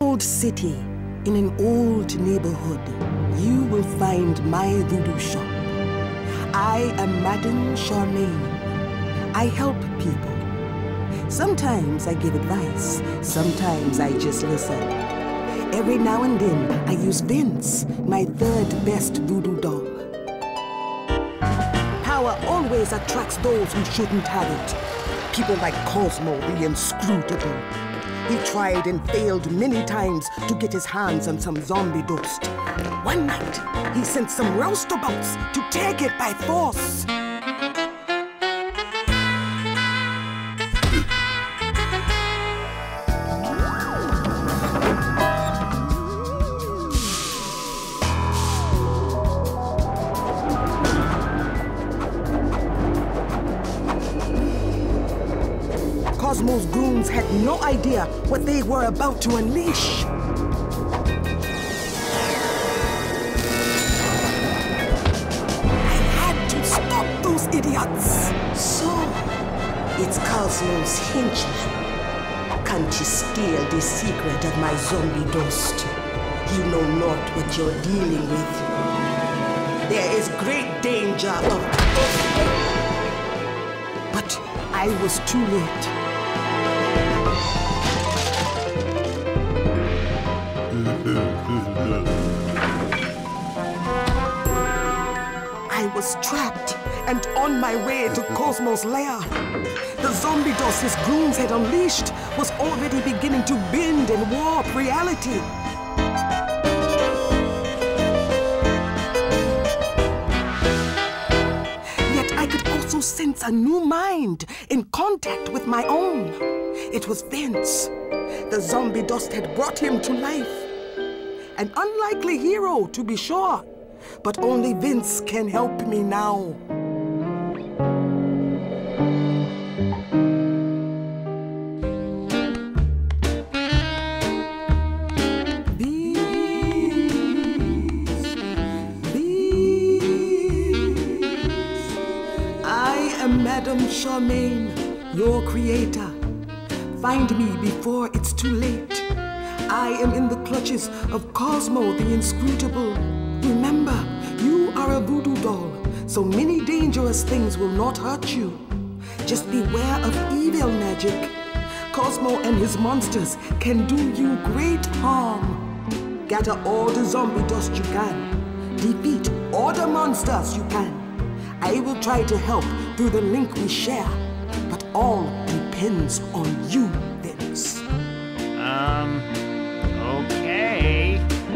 old city, in an old neighborhood, you will find my voodoo shop. I am Madame Charmaine. I help people. Sometimes I give advice, sometimes I just listen. Every now and then, I use Vince, my third best voodoo doll. Power always attracts those who shouldn't have it. People like Cosmo, the inscrutable. He tried and failed many times to get his hands on some zombie dust. One night, he sent some roustabouts to take it by force. Cosmo's goons had no idea what they were about to unleash. I had to stop those idiots. So, it's Cosmo's henchman. Can't you steal the secret of my zombie dust? You know not what you're dealing with. There is great danger of... But I was too late. I was trapped and on my way to Cosmo's lair. The zombie dust his goons had unleashed was already beginning to bend and warp reality. Yet I could also sense a new mind in contact with my own. It was Vince. The zombie dust had brought him to life. An unlikely hero, to be sure, but only Vince can help me now. I am Madame Charmaine, your creator. Find me before it's too late. I am in the clutches of Cosmo the Inscrutable. Remember, you are a voodoo doll, so many dangerous things will not hurt you. Just beware of evil magic. Cosmo and his monsters can do you great harm. Gather all the zombie dust you can. Defeat all the monsters you can. I will try to help through the link we share, but all depends on you, Vince. Okay.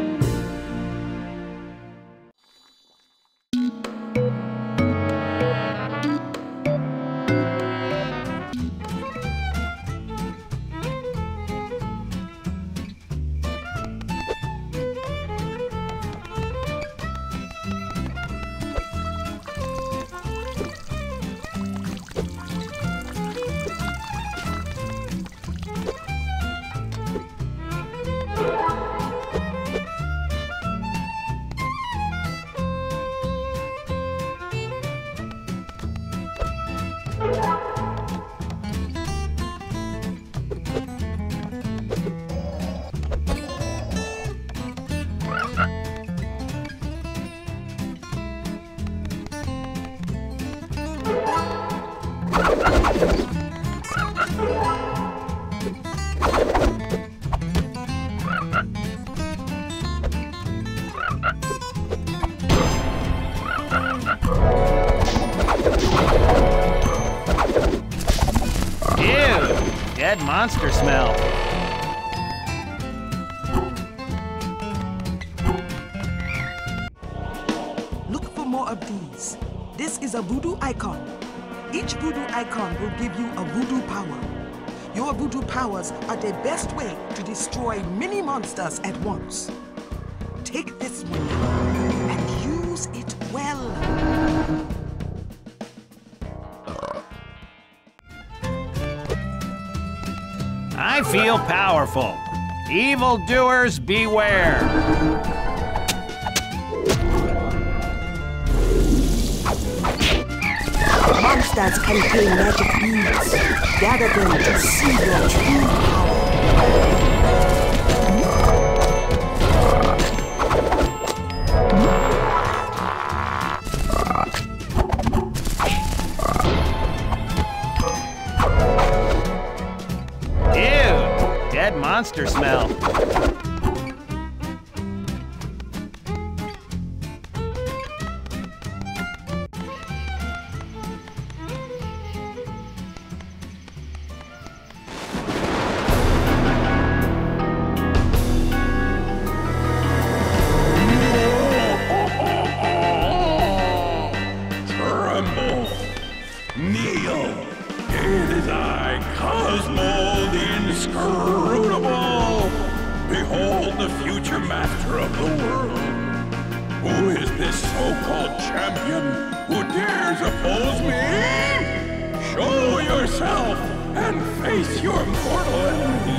Dead monster smell. Look for more of these. This is a voodoo icon. Each voodoo icon will give you a voodoo power. Your voodoo powers are the best way to destroy many monsters at once. Take this one and use it well. I feel powerful. Evildoers beware. Monsters contain magic beads. Gather them to see your true power. smell. Master of the world. Who is this so-called champion who dares oppose me? Show yourself and face your mortal enemy.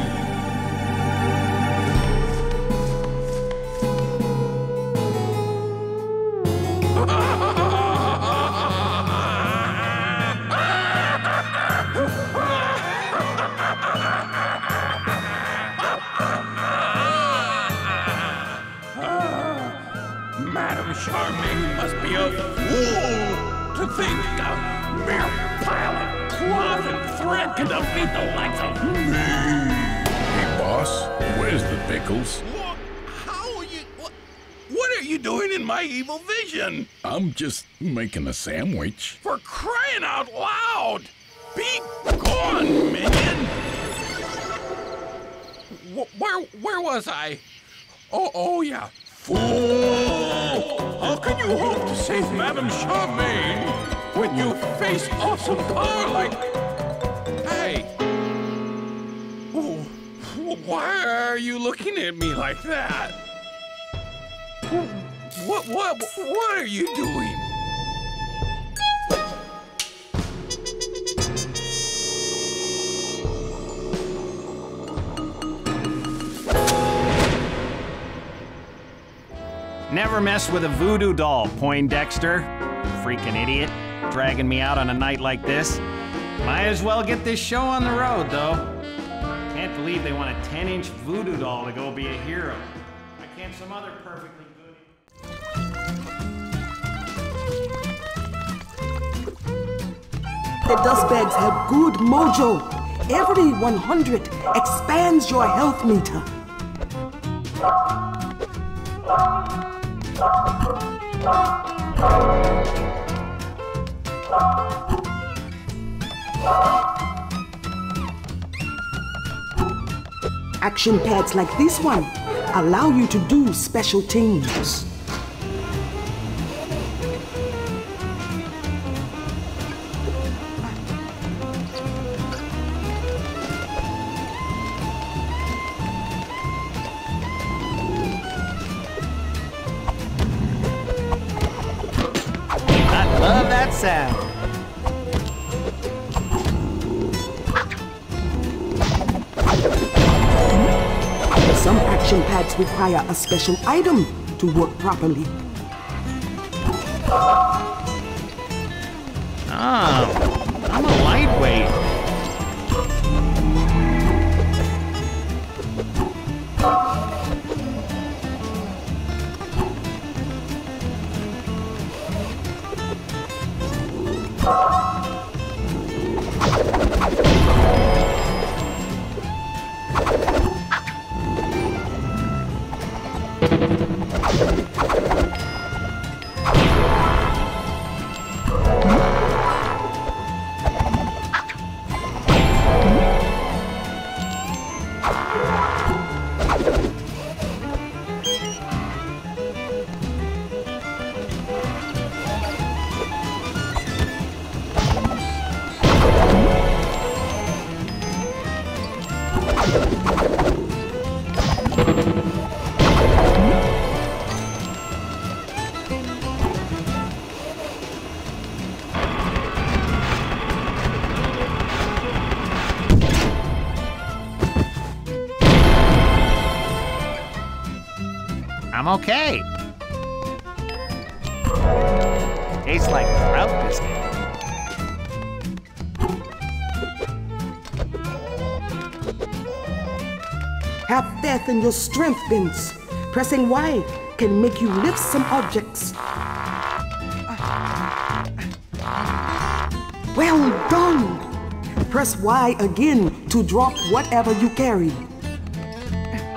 Madam Charmaine must be a fool to think a mere pile of cloth and thread can defeat the likes of me. Hey, boss, where's the pickles? How are you? What are you doing in my evil vision? I'm just making a sandwich. For crying out loud! Be gone, minion! Where was I? Oh yeah. Fool! How can you hope to save Madame Charmaine when you face awesome power like... Hey! Why are you looking at me like that? What are you doing? Never mess with a voodoo doll, Poindexter. Freaking idiot. Dragging me out on a night like this. Might as well get this show on the road, though. Can't believe they want a 10-inch voodoo doll to go be a hero. Why can't some other perfectly good... The dust bags have good mojo. Every 100 expands your health meter. Action pads like this one allow you to do special things. Love that sound. Some action pads require a special item to work properly. Oh, I'm a lightweight. I'm okay. Tastes like trout biscuit. Have faith in your strength, Vince. Pressing Y can make you lift some objects. Well done! Press Y again to drop whatever you carry.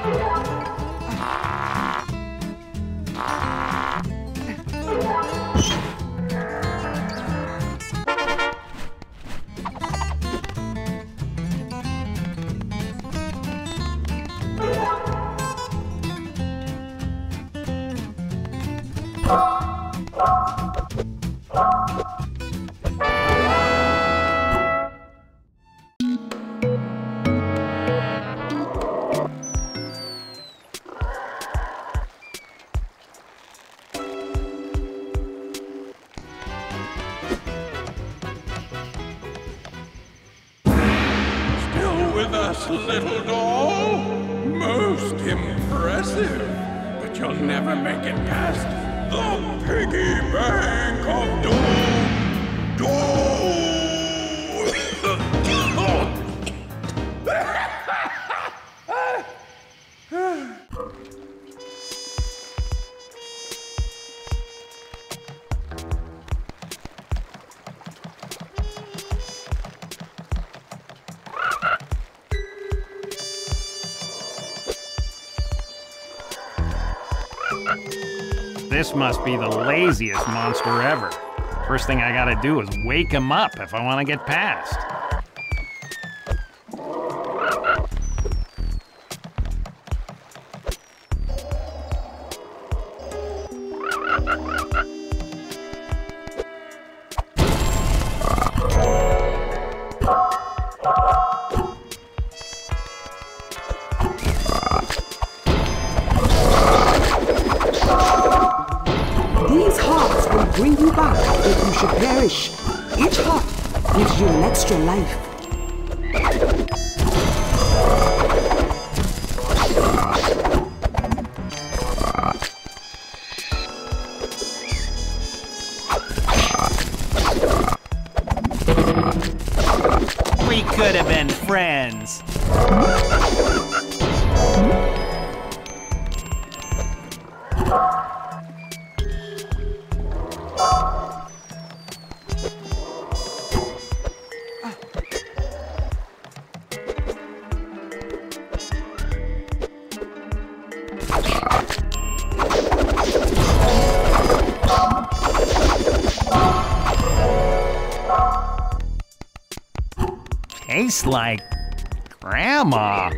little doll. Most impressive. But you'll never make it past the piggy bank of dough. This must be the laziest monster ever. First thing I gotta do is wake him up if I want to get past. Bring you back if you should perish. Each heart gives you an extra life. We could have been friends. Tastes like Grandma.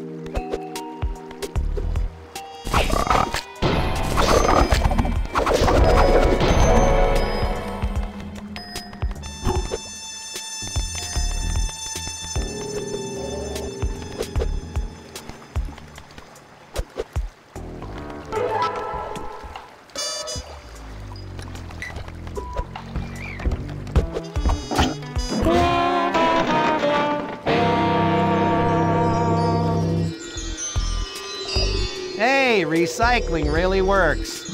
Hey, recycling really works.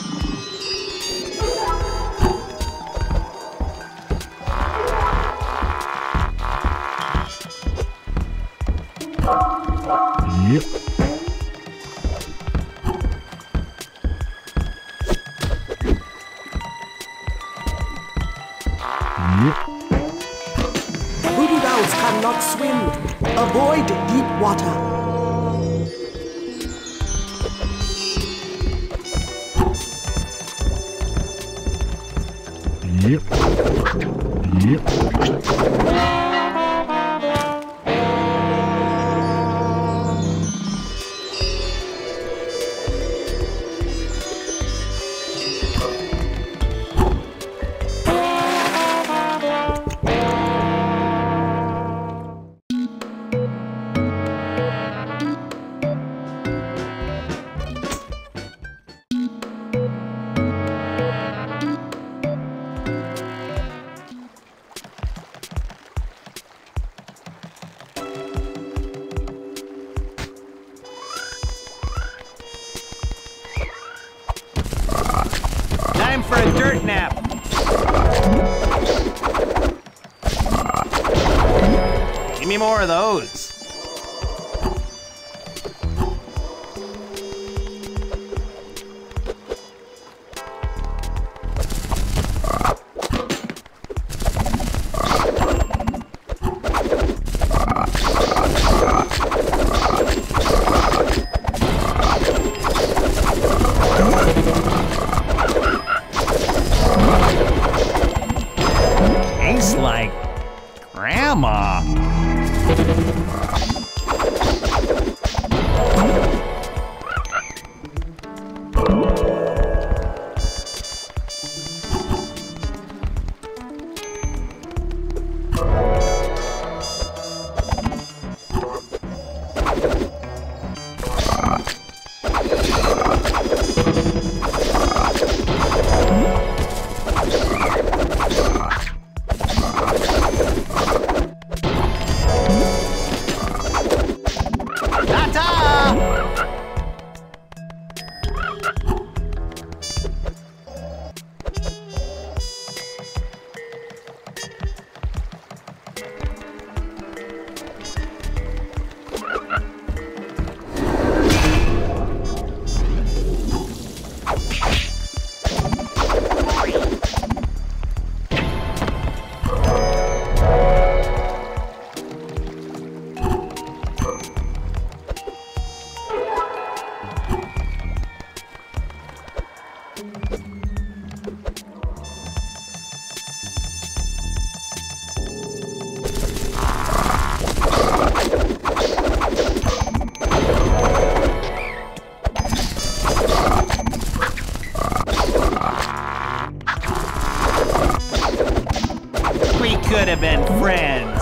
Yep. Voodoo dolls cannot swim. Avoid deep water. Yep. Yep. Time for a dirt nap. Give me more of those. Tastes like Grandma. could have been friends.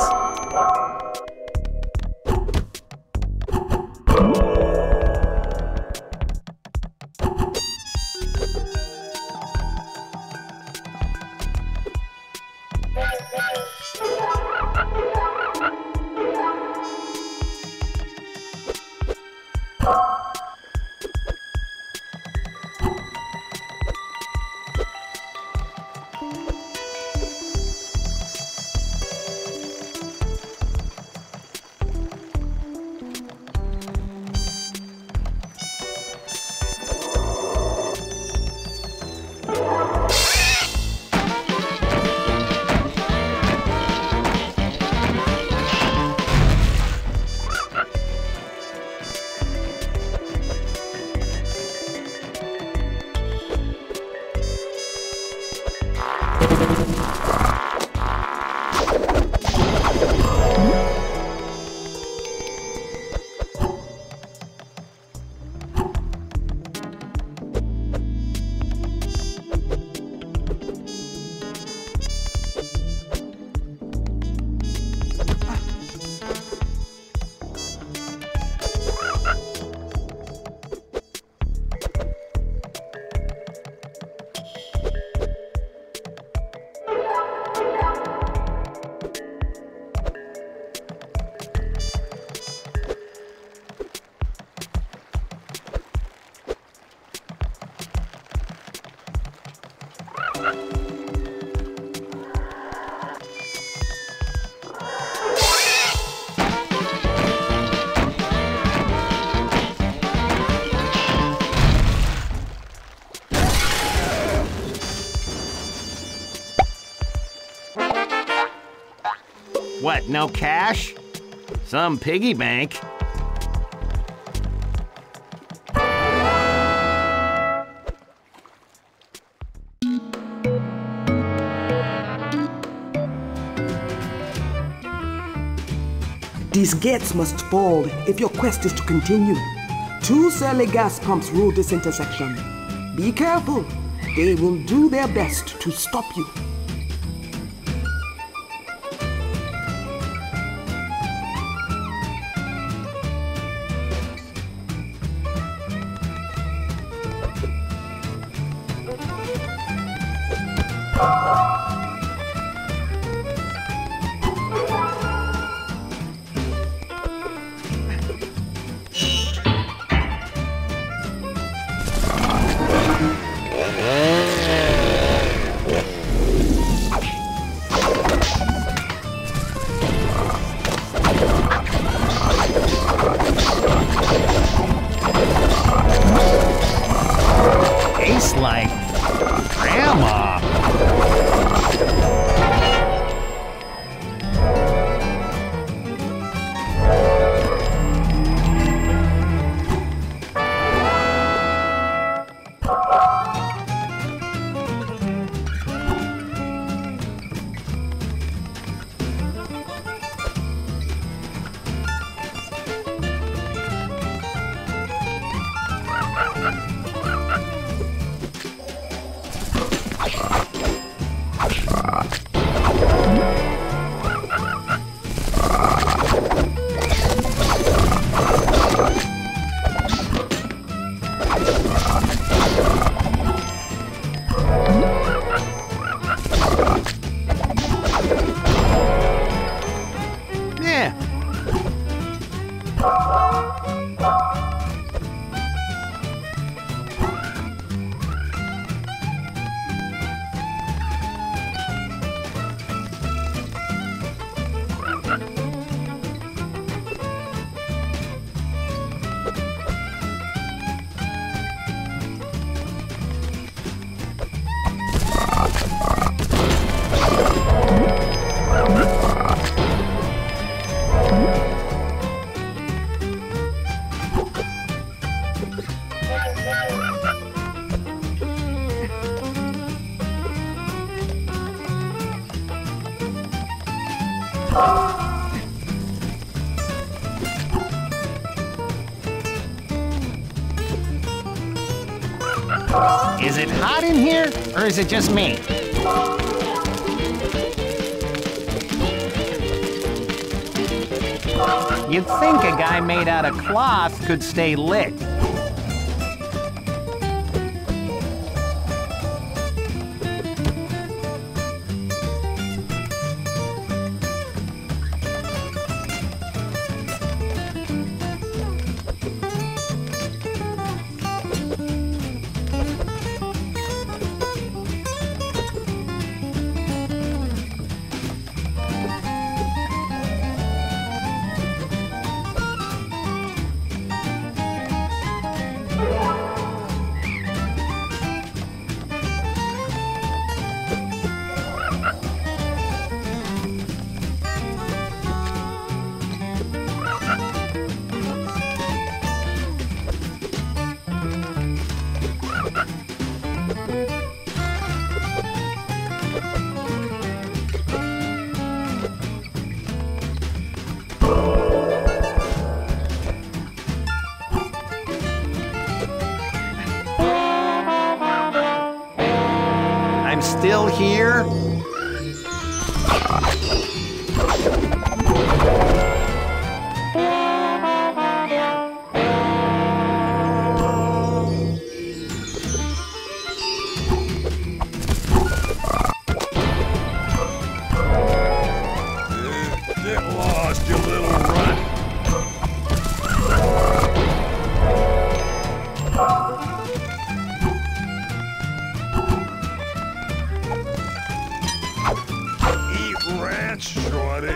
What, no cash? Some piggy bank. These gates must fall if your quest is to continue. 2 surly gas pumps rule this intersection. Be careful. They will do their best to stop you. Tastes like grandma. Is it hot in here, or is it just me? You'd think a guy made out of cloth could stay lit. I'm still here? Get lost, you little runt. Eat ranch, shorty.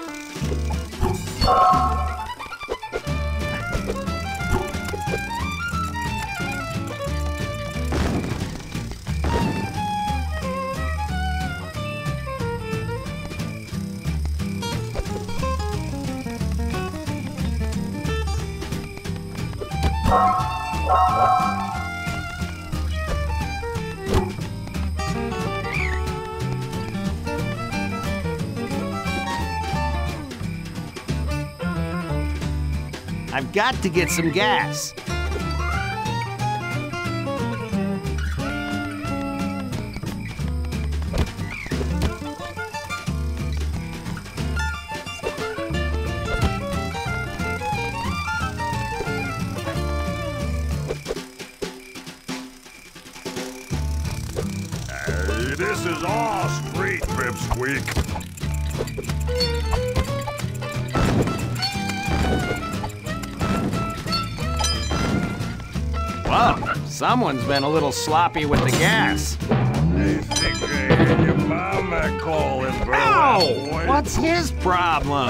I've got to get some gas. Hey, this is our street, Pipsqueak. Whoa, someone's been a little sloppy with the gas. They think they hear your mama calling, bro. Ow! Boy. What's his problem?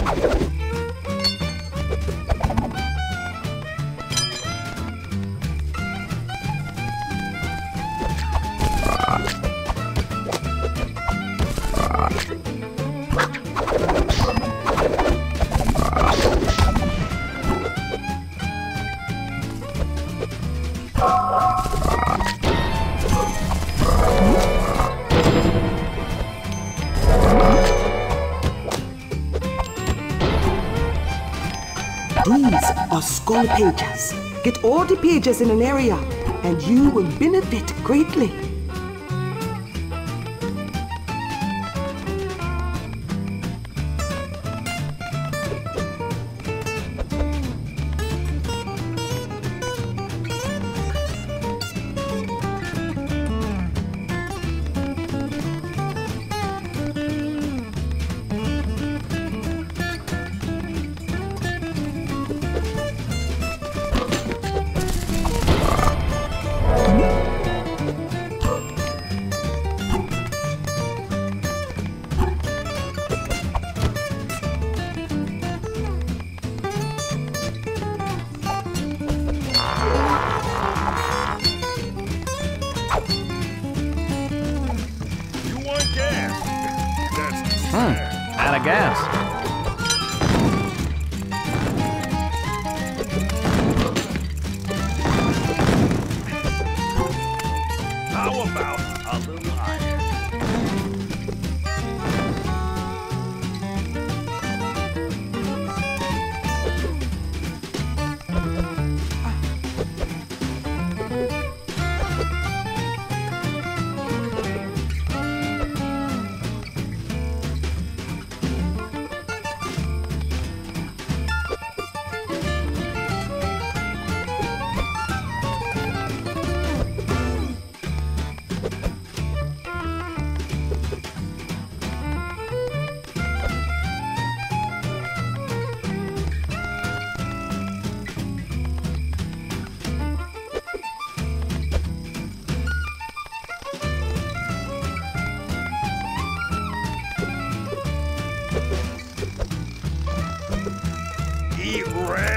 These are skull pages. Get all the pages in an area, and you will benefit greatly. Out of gas. How about a little iron?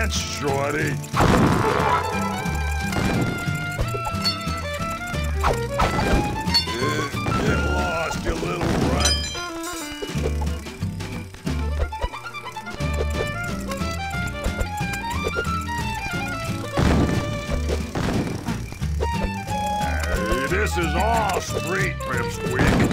ranch, shorty. Get lost, you little runt. Hey, this is our street, pipsqueak.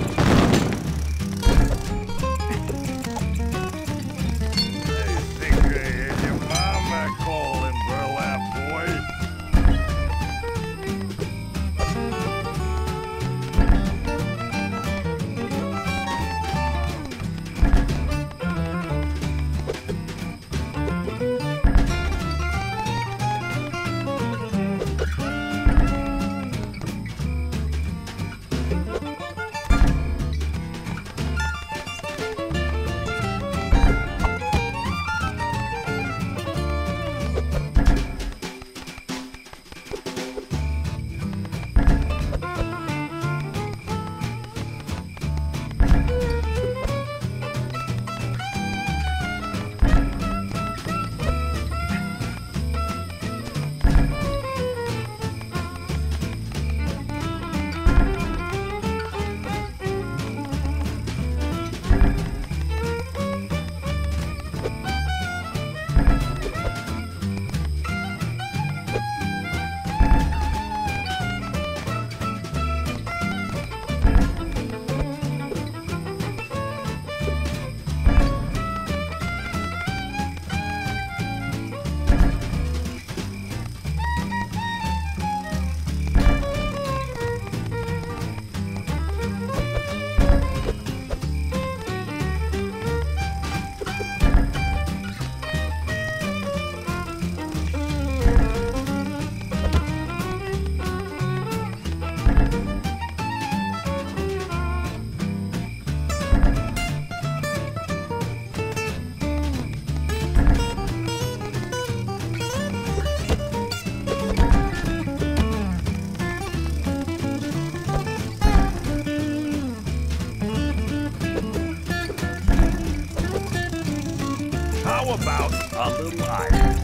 How about a little iron?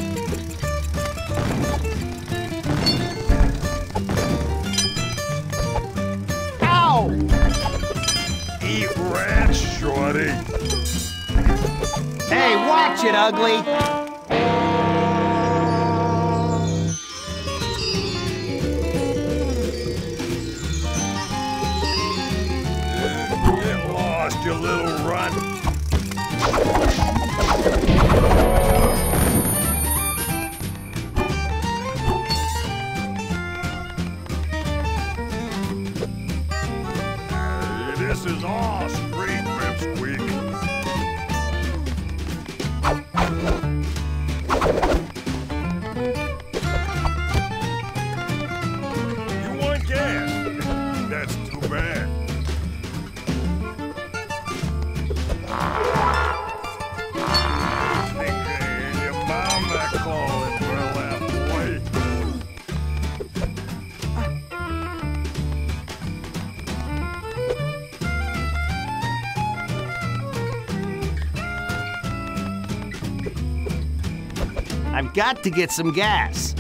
Ow! Eat ranch, shorty. Hey, watch it, ugly! Get lost, you little runt. This is our street, pipsqueak. You want gas? That's too bad. Think your mama calling for that boy. I've got to get some gas.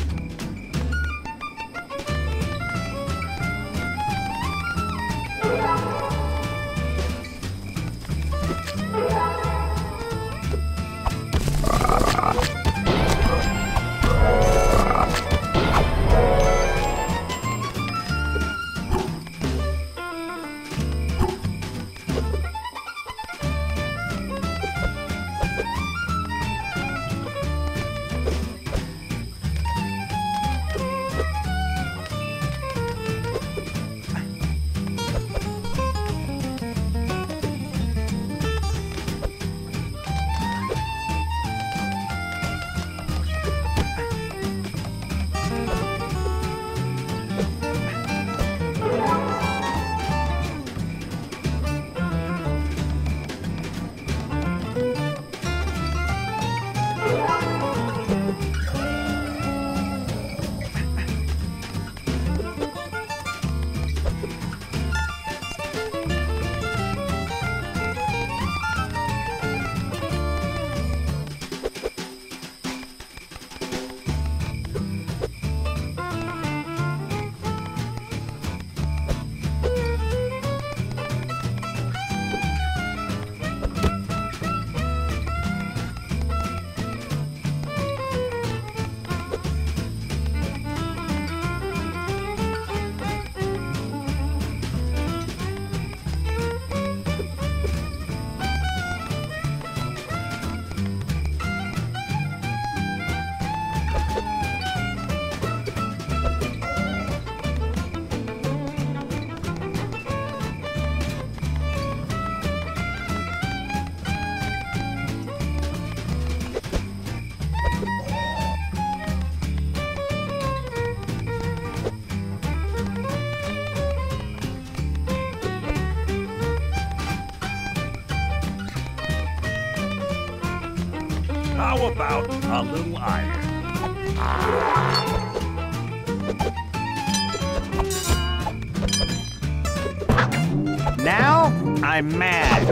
How about a little iron? Now I'm mad.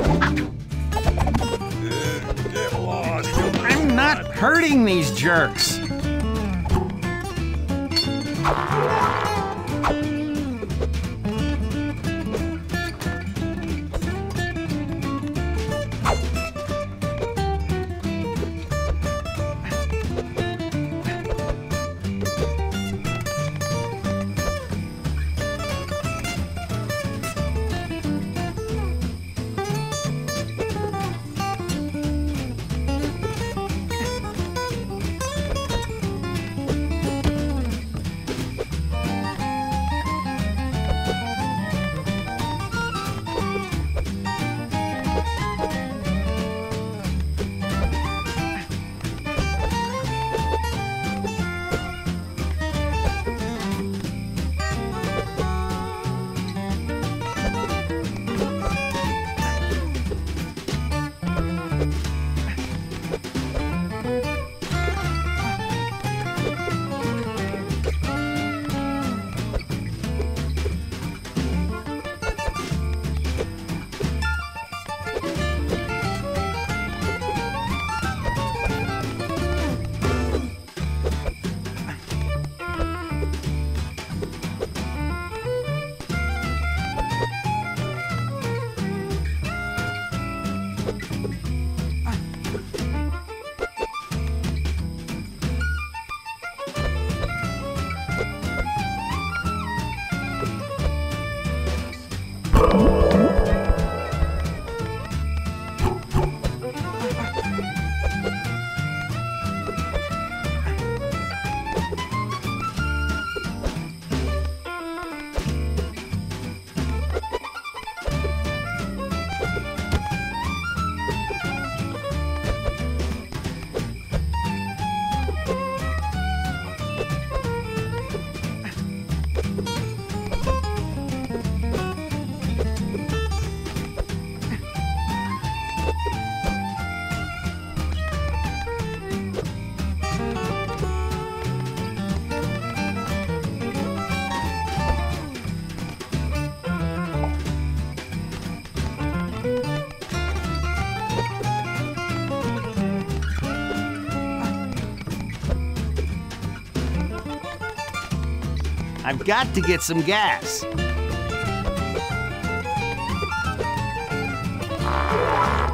Get lost. I'm not hurting these jerks. I've got to get some gas.